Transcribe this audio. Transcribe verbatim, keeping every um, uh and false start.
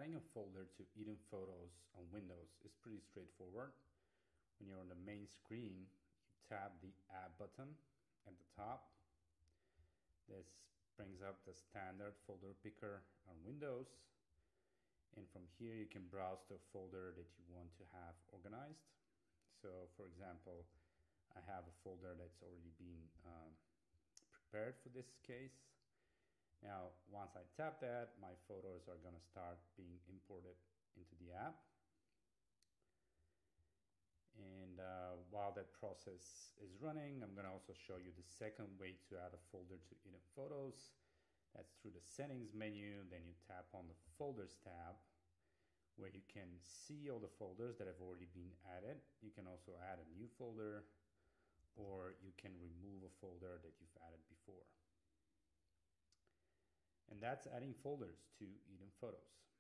adding a folder to Eden Photos on Windows is pretty straightforward. When you're on the main screen, you tap the Add button at the top. This brings up the standard folder picker on Windows. And from here, you can browse the folder that you want to have organized. So for example, I have a folder that's already been um, prepared for this case. Now, once I tap that, my photos are going to start being imported into the app. And uh, while that process is running, I'm going to also show you the second way to add a folder to Eden Photos. That's through the settings menu. Then you tap on the folders tab, where you can see all the folders that have already been added. You can also add a new folder, or you can remove a folder that you've added before. And that's adding folders to Eden Photos.